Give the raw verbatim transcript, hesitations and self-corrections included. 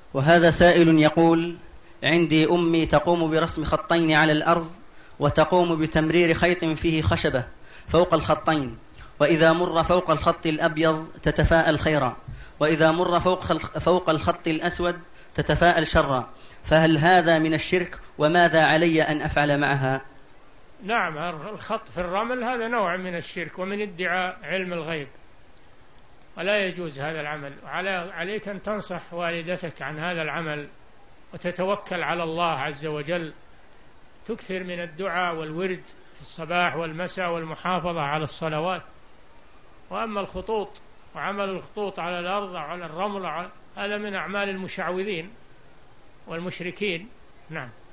وهذا سائل يقول: عندي أمي تقوم برسم خطين على الأرض، وتقوم بتمرير خيط فيه خشبة فوق الخطين، وإذا مر فوق الخط الأبيض تتفاءل خيرا، وإذا مر فوق فوق الخط الأسود تتفاءل شرا، فهل هذا من الشرك؟ وماذا علي أن أفعل معها؟ نعم، الخط في الرمل هذا نوع من الشرك ومن ادعاء علم الغيب، ولا يجوز هذا العمل. عليك أن تنصح والدتك عن هذا العمل وتتوكل على الله عز وجل، تكثر من الدعاء والورد في الصباح والمساء والمحافظة على الصلوات. وأما الخطوط وعمل الخطوط على الأرض وعلى الرمل هذا من أعمال المشعوذين والمشركين. نعم.